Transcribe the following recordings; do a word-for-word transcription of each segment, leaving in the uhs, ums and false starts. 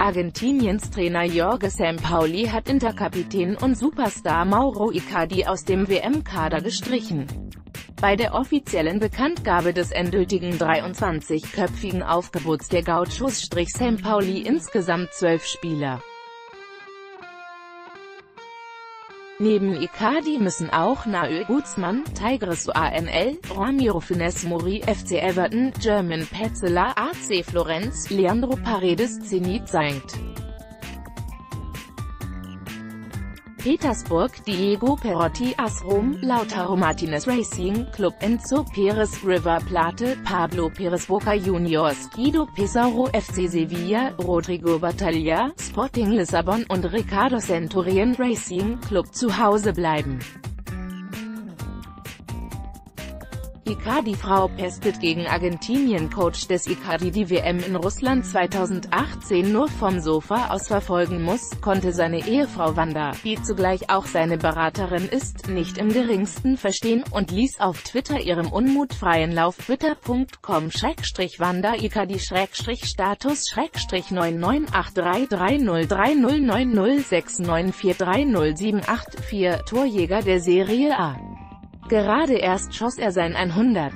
Argentiniens Trainer Jorge Sampaoli hat Interkapitän und Superstar Mauro Icardi aus dem W M-Kader gestrichen. Bei der offiziellen Bekanntgabe des endgültigen dreiundzwanzigköpfigen Aufgebots der Gauchos strich Sampaoli insgesamt zwölf Spieler. Neben Icardi müssen auch Nahuel Guzmán, Tigres U A N L, Ramiro Funes Mori F C Everton, Jermaine Petzela A C Florenz, Leandro Paredes Zenit Sankt Petersburg, Diego Perotti A S Rom, Lautaro Martinez Racing Club, Enzo Perez River Plate, Pablo Perez Boca Juniors, Guido Pizarro F C Sevilla, Rodrigo Batalla, Sporting Lissabon und Ricardo Centurion Racing Club zu Hause bleiben. Icardi-Frau pestet gegen Argentinien. Coach des Icardi die W M in Russland zweitausendachtzehn nur vom Sofa aus verfolgen muss, konnte seine Ehefrau Wanda, die zugleich auch seine Beraterin ist, nicht im geringsten verstehen und ließ auf Twitter ihrem Unmut freien Lauf. Twitter punkt com Schrägstrich Wanda Icardi Schrägstrich Status Schrägstrich neun neun acht drei drei null drei null neun null sechs neun vier drei null sieben acht vier, Torjäger der Serie A. Gerade erst schoss er sein hundert.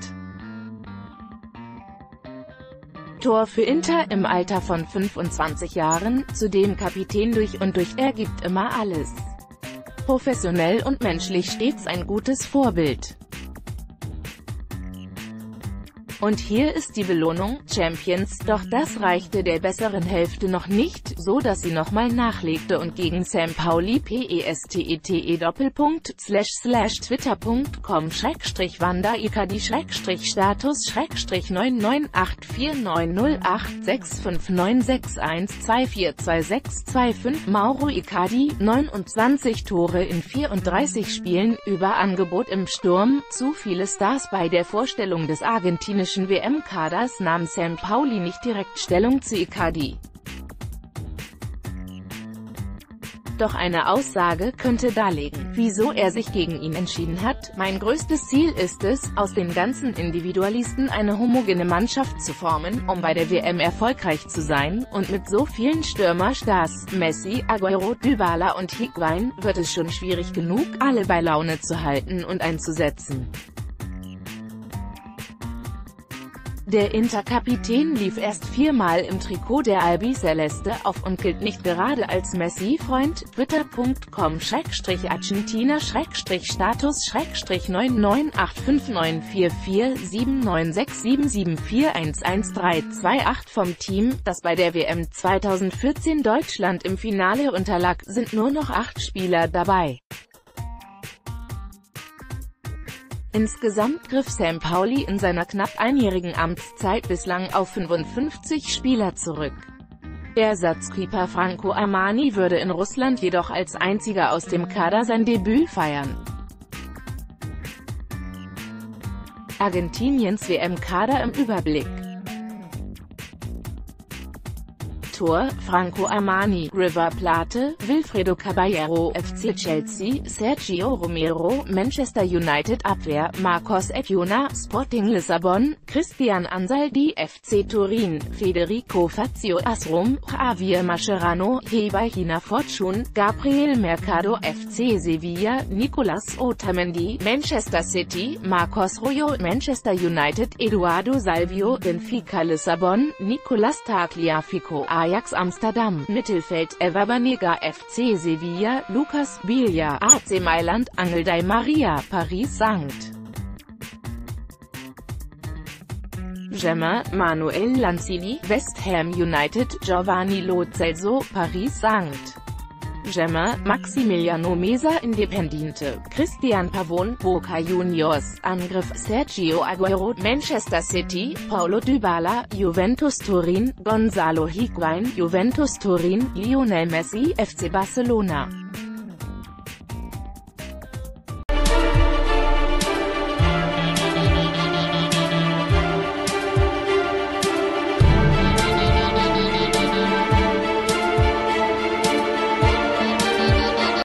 Tor für Inter im Alter von fünfundzwanzig Jahren, zudem Kapitän durch und durch. Er gibt immer alles. Professionell und menschlich stets ein gutes Vorbild. Und hier ist die Belohnung, Champions, doch das reichte der besseren Hälfte noch nicht, so dass sie nochmal nachlegte und gegen Sampaoli pestet Doppelpunkt slash slash twitter punkt com Schrägstrich Wanda Icardi Schrägstrich Status Schrägstrich neun neun acht vier neun null acht sechs fünf neun sechs eins zwei vier zwei sechs zwei fünf Mauro Icardi, neunundzwanzig Tore in vierunddreißig Spielen, Überangebot im Sturm, zu viele Stars. Bei der Vorstellung des argentinischen W M-Kaders nahm Sampaoli nicht direkt Stellung zu Icardi. Doch eine Aussage könnte darlegen, wieso er sich gegen ihn entschieden hat. Mein größtes Ziel ist es, aus den ganzen Individualisten eine homogene Mannschaft zu formen, um bei der W M erfolgreich zu sein, und mit so vielen Stürmerstars, Messi, Agüero, Dybala und Higuaín, wird es schon schwierig genug, alle bei Laune zu halten und einzusetzen. Der Interkapitän lief erst viermal im Trikot der Albiceleste auf und gilt nicht gerade als Messi-Freund. Twitter punkt com Schrägstrich Argentina Schrägstrich Status Schrägstrich neun neun acht fünf neun vier vier sieben neun sechs sieben sieben vier eins eins drei zwei acht Vom Team, das bei der W M zweitausendvierzehn Deutschland im Finale unterlag, sind nur noch acht Spieler dabei. Insgesamt griff Sampaoli in seiner knapp einjährigen Amtszeit bislang auf fünfundfünfzig Spieler zurück. Ersatzkeeper Franco Armani würde in Russland jedoch als einziger aus dem Kader sein Debüt feiern. Argentiniens W M-Kader im Überblick. Tor: Franco Armani, River Plate, Wilfredo Caballero, F C Chelsea, Sergio Romero, Manchester United. Abwehr: Marcos Etiona, Sporting Lissabon, Christian Ansaldi, F C Turin, Federico Fazio, A S Rom, Javier Mascherano, Higuaín Fortune, Gabriel Mercado, F C Sevilla, Nicolas Otamendi, Manchester City, Marcos Rojo, Manchester United, Eduardo Salvio, Benfica Lissabon, Nicolas Tagliafico, Ajax Amsterdam. Mittelfeld: Ever Banega, F C Sevilla, Lucas Biglia, A C Mailand, Angel Di Maria, Paris Sankt Germain, Manuel Lanzini, West Ham United, Giovanni Lo Celso, Paris Sankt Germain, Maximiliano Mesa Independiente, Christian Pavón, Boca Juniors. Angriff: Sergio Agüero, Manchester City, Paulo Dybala, Juventus Turin, Gonzalo Higuaín, Juventus Turin, Lionel Messi, F C Barcelona.